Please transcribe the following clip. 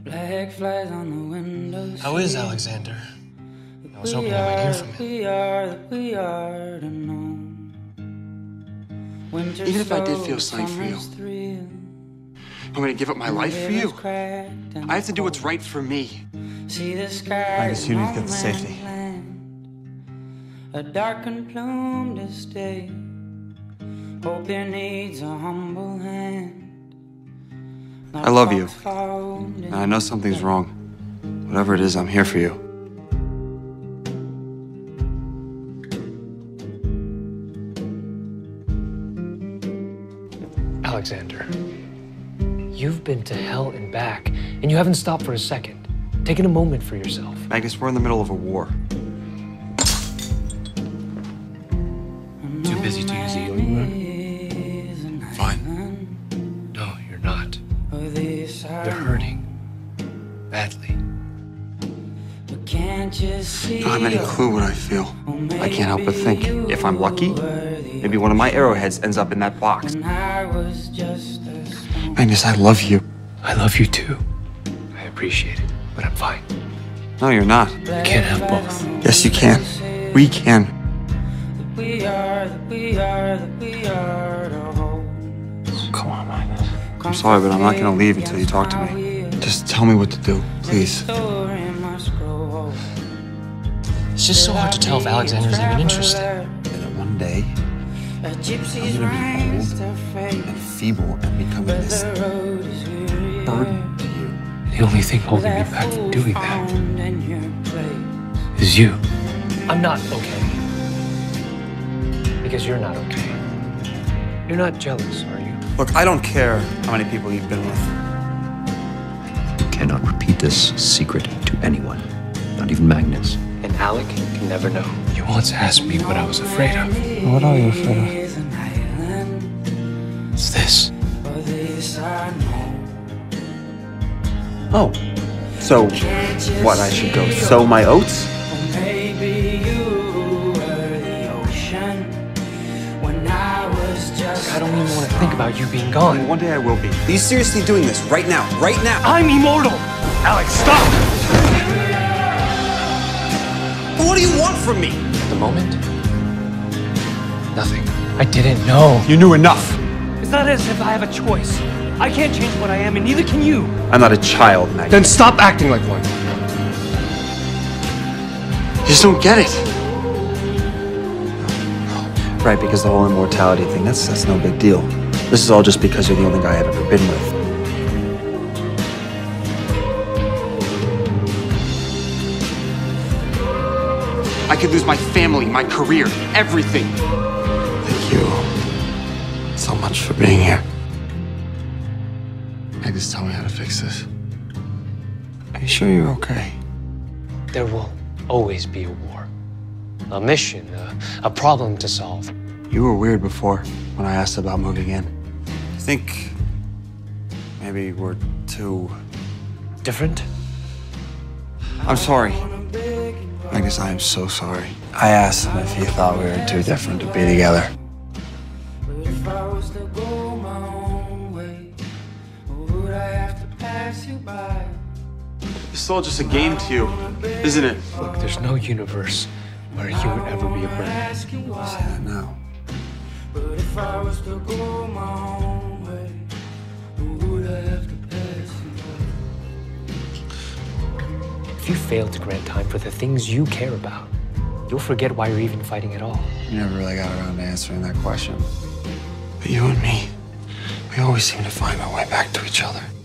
Black flies on the window. How is Alexander? I was hoping I might hear from him. Even if I did feel something for you, I'm gonna give up my life for you. I have to do what's right for me. Magnus, you need to get to safety. A dark and plumed estate. Hope it needs a humble hand. I love you, and I know something's wrong. Whatever it is, I'm here for you. Alexander, you've been to hell and back, and you haven't stopped for a second. Taking a moment for yourself. Magnus, we're in the middle of a war. Too busy to use the healing room? Fine. No, you're not. You're hurting. Badly. I don't have any clue what I feel. I can't help but think, if I'm lucky, maybe one of my arrowheads ends up in that box. Magnus, I love you. I love you too. I appreciate it, but I'm fine. No, you're not. You can't have both. Yes, you can. We can. Come on, Magnus. I'm sorry, but I'm not gonna leave until you talk to me. Just tell me what to do, please. It's just so hard to tell if Alexander's even interested. And then one day, I'm gonna be old and feeble and becoming this burden to you. The only thing holding me back from doing that is you. I'm not okay. Because you're not okay. You're not jealous, are you? Look, I don't care how many people you've been with. You cannot repeat this secret to anyone, not even Magnus. And Alec can never know. You once asked me what I was afraid of. What are you afraid of? It's this. Oh, so what, I should go sow my oats? I don't even want to think about you being gone. One day I will be. Are you seriously doing this right now? Right now? I'm immortal! Alex, stop! What do you want from me? At the moment, nothing. I didn't know. You knew enough. It's not as if I have a choice. I can't change what I am, and neither can you. I'm not a child, Magnus. Then stop acting like one. You just don't get it. Right, because the whole immortality thing, that's no big deal. This is all just because you're the only guy I've ever been with. I could lose my family, my career, everything. Thank you so much for being here. Magnus, tell me how to fix this. Are you sure you're okay? There will always be a war. A mission, a problem to solve. You were weird before when I asked about moving in. I think maybe we're too different. I'm sorry. I guess I am so sorry. I asked him if he thought we were too different to be together. It's all just a game to you, isn't it? Look, there's no universe where you would ever be a burden. I say that now. If you fail to grant time for the things you care about, you'll forget why you're even fighting at all. You never really got around to answering that question. But you and me, we always seem to find our way back to each other.